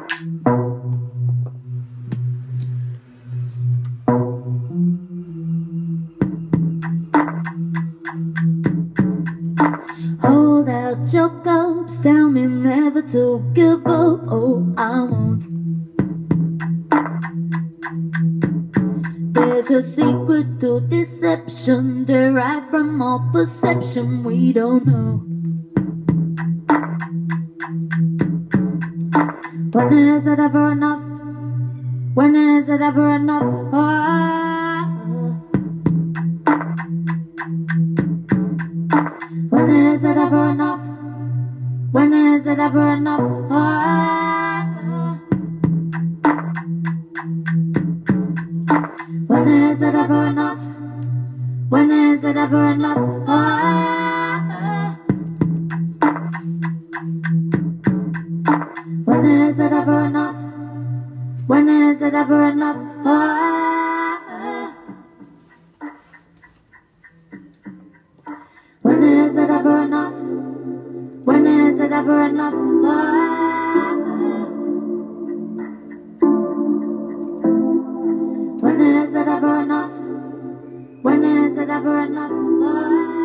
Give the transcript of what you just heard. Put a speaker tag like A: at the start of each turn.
A: Hold out your cups, tell me never to give up. Oh, I won't. There's a secret to deception, derived from all perception we don't know. When is it ever enough? When is it ever enough? When is it ever enough? When is it ever enough? When is it ever enough? When is it ever enough? When is it ever enough? When is it ever enough? When is it ever enough? When is it ever enough? When is it ever enough? When is it ever enough?